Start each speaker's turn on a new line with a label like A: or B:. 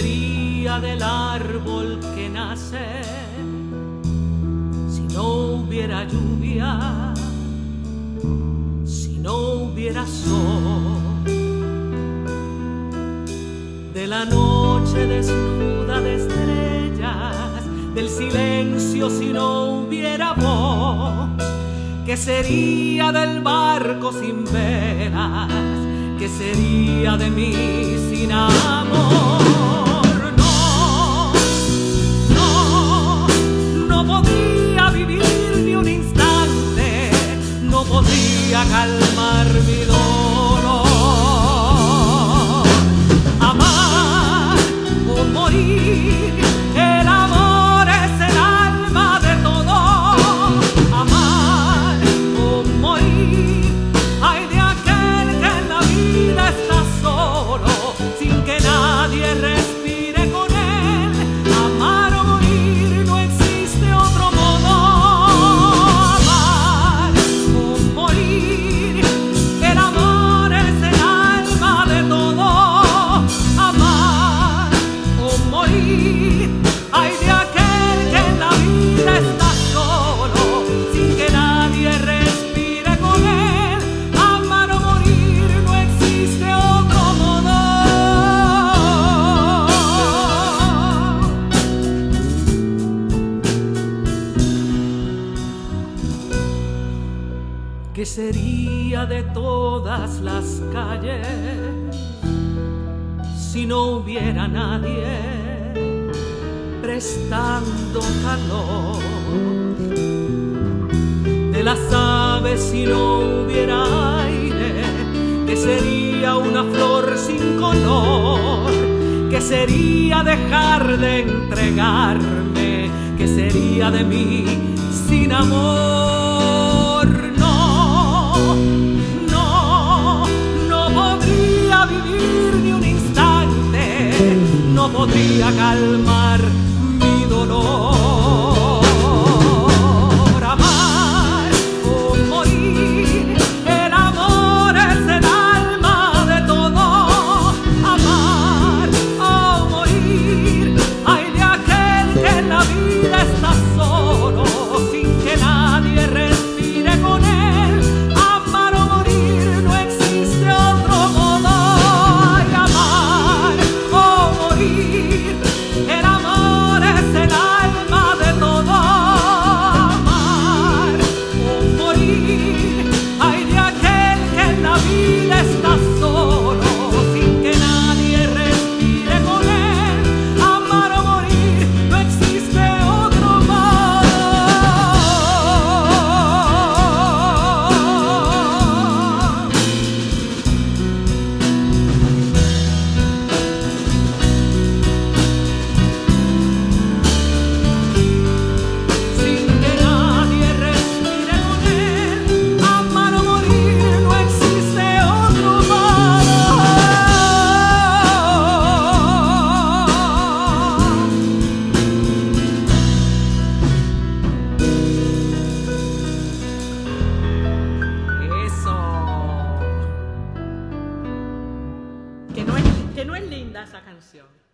A: sería del árbol que nace si no hubiera lluvia, si no hubiera sol? De la noche desnuda de estrellas, del silencio si no hubiera voz. ¿Qué sería del barco sin velas? ¿Qué sería de mí sin amor? No, no, no podría vivir ni un instante, no podría calmar mi dolor. Amar o morir, el amor es el alma de todo. Amar o morir, ay de aquel que en la vida está solo, sin que nadie respire con él. Amar o morir, no existe otro modo. Amar o morir, el amor es el alma de todo. Amar o morir, ay de aquel que en la vida está solo, sin que nadie respire con él. Amar o morir, no existe otro modo. ¿Qué sería de todas las calles si no hubiera nadie prestando calor? De las aves si no hubiera aire, ¿qué sería una flor sin color? ¿Qué sería dejar de entregarme? ¿Qué sería de mí sin amor? No, no, no podría vivir ni un instante, no podría calmar mi dolor. Amar o morir, el amor es el alma de todo. Amar o morir, ay de aquel que en la vida está solo, sin que nadie respire con él. Amar o morir, no existe otro modo. Ay, amar o morir, el amor es el alma de todo. Amar o morir, ay de aquel que en la vida está solo, sin que nadie respire con él. Amar o morir, no existe otro modo. Sin que nadie respire con él. Amar o morir, no existe otro modo. Eso. Que no es linda esa canción.